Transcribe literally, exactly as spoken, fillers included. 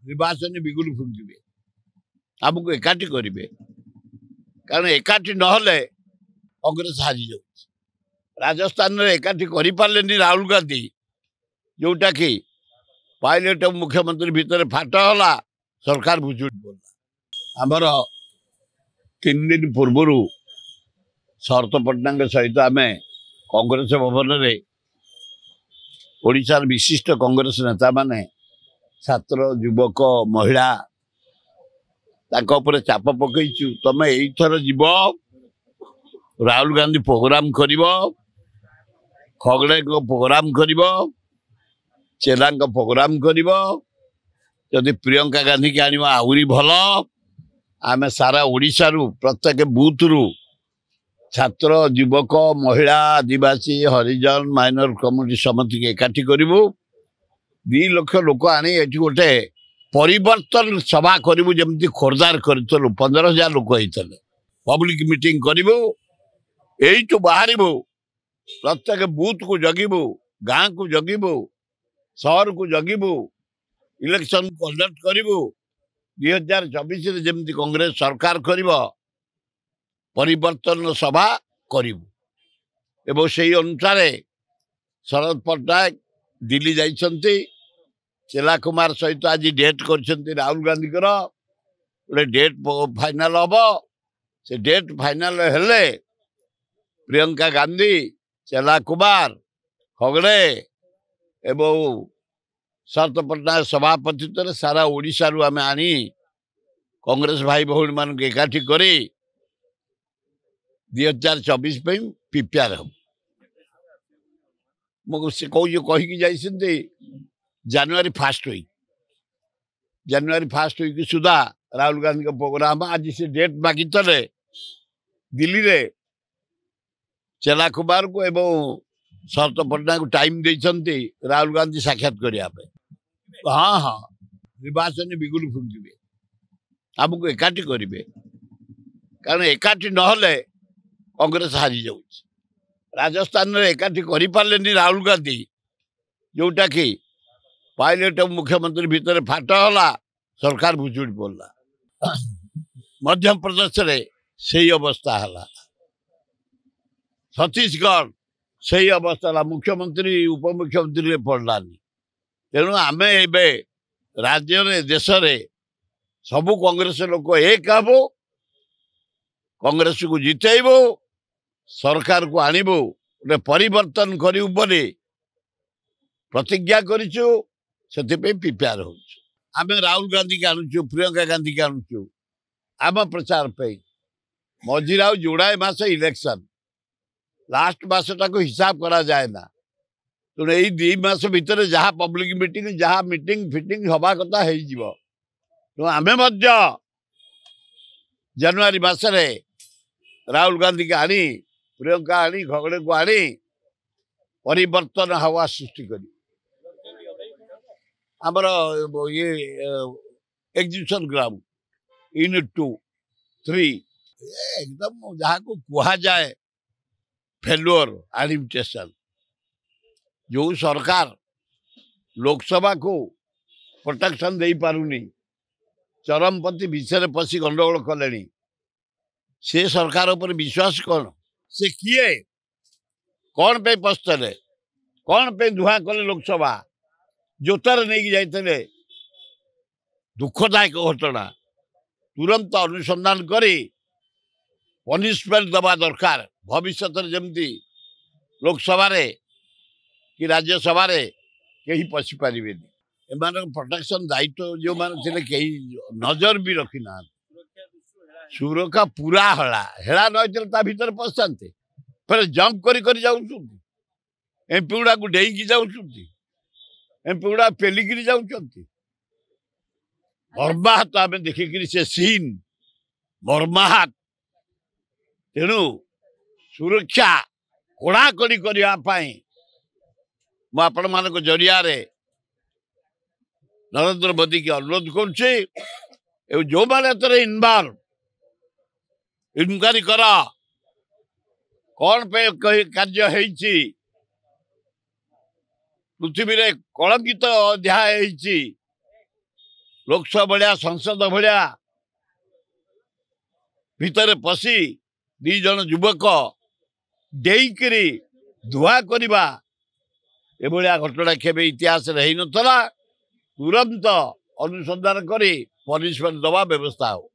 निर्वाचन बिगुल फुंके आमको एकाठी करेंगे कारण एकाठी नहले कांग्रेस हारी जाऊँ राजस्थान में एकाठी करें राहुल गांधी जोटा कि पायलट मुख्यमंत्री भितर फाट होला सरकार भुजुड़ी पड़ा आमर तीन दिन पूर्वर शरत पट्टनायक सहित आम कांग्रेस भवन में ओडिशार विशिष्ट कांग्रेस नेता माने छात्र युवक महिला ताका ऊपर चाप पकईचु तमे एथर जीव राहुल गांधी प्रोग्राम करिवो खगड़े को प्रोग्राम करिवो चेला प्रोग्राम करिवो जदि प्रियंका गांधी की आनिबा आउरी भलो आमे सारा ओडिशा रु प्रत्येक बूथ रु छात्र युवक महिला आदिवासी हरिजन माइनर कम्युनिटी समिति के एकाठी करिवो दी लक्ष लोक आनी एठी गोटे परिवर्तन सभा करिवो जेमति खोरदार करतलु पंद्रह हजार लोक होइतले पब्लिक मीटिंग करिवो एई तो बाहरिबो प्रत्येक बूथ को जगिबो गाँ को जगिबो शहर को जगिबो इलेक्शन कंडक्ट करिवो दुई हजार चौबीस जमती कांग्रेस सरकार करिवो परिवर्तन सभा करिवो एवं से अनुसार शरद पट्टनायक दिल्ली जाइछन्ति चेला कुमार सहित आज डेट कर राहुल गांधी गोटे डेट फाइनाल हम से डेट फाइनाल हेले प्रियंका गांधी चेला कुमार खगड़े एवं शरद पट्टनायक सभापतित्व सारा ओडिशा रु आमे आनी कांग्रेस भाई भौणी मान एकाठी करी दुई हजार चौबीस प्रिपेयर हम मुझे कहीकि जाइए जनवरी फास्ट वीक जनवरी फास्ट वीक सुधा राहुल गांधी का प्रोग्राम आज से डेट मागी तले दिल्ली रे चेला कुमार को एवं शरद पट्टनायक को टाइम देते राहुल गांधी साक्षात करने हाँ हाँ निर्वाचन बिगुल फुंके आमको एकाठी करेंगे कारण एकाठी नहले कांग्रेस हारी जाऊँ राजस्थान में एकाठी करें राहुल गांधी जोटा कि पायलट मुख्यमंत्री भितर फाट होला सरकार भुजुड़ी पड़ा मध्य प्रदेश रे सही अवस्था है छत्तीसगढ़ सही अवस्था मुख्यमंत्री उपमुख्यमंत्री पड़लानी तेणु आम ए राज्य देश रे सबू कांग्रेस लोक एक हब कांग्रेस को जितेबो सरकार को आणबो गोटे परिवर्तन करू प्रतिज्ञा करिछु सेतिपे प्रिपेयर हो आम राहुल गांधी के आणुचु प्रियंका गांधी के आणुचु आम प्रचार पे मझिरे आउ जोड़ाए मास इलेक्शन लास्ट मासटा को हिसाब करा जाए ना तेणु यही दुई मास भितर जहाँ पब्लिक मीटिंग जहाँ मीटिंग फिटिंग हवा कथा हो आम जनवरी मासरे राहुल गांधी के आनी प्रियंका आनी खगड़े को आनी परिवर्तन हवा सृष्टि करी आमर ये exhibition ground unit two three एकदम जहाँ को कहा जाए फेल्योर एडमिनिस्ट्रेशन जो सरकार लोकसभा को प्रोटेक्शन दे पारुनी चरमपंथी विषय पशि गंडगोल कले से सरकार उपर विश्वास कौन से किए कौन पे पस्तले कौन पे धुआं कले लोकसभा जोतार नहीं जाते दुखदायक घटना तुरंत अनुसंधान करी पनिशमेंट दबा दरकार भविष्य जमती लोकसभा रे कि राज्यसभा रे कहीं पशि पारे एम प्रोटेक्शन दायित्व जो मैंने कहीं नजर भी रखी ना सुरक्षा पूरा हला हेला न भीतर पशाते फिर जंप करी करी जाऊँ एमपी गुड़ा को डेईकी जाऊँ एमपी गुड़ा पेलिकी जाऊँ मर्माहत आम देखिक से सीन मर्माहत तेणु सुरक्षा कड़ाकड़ी करने मुझे मान जरिया नरेंद्र मोदी की अनुरोध कर जो मैंने इनवॉल्व इनक्वारी कर कौन पे कार्य है पृथ्वी रे कलंकित अध्याय लोकसभा भाया संसद भाया भितर पशि दी जन युवक डेईकरी धुआ करवा एभलिया घटना केबे इतिहास रही नथला तुरंत अनुसंधान करी पनिशमेंट दवा व्यवस्था हो।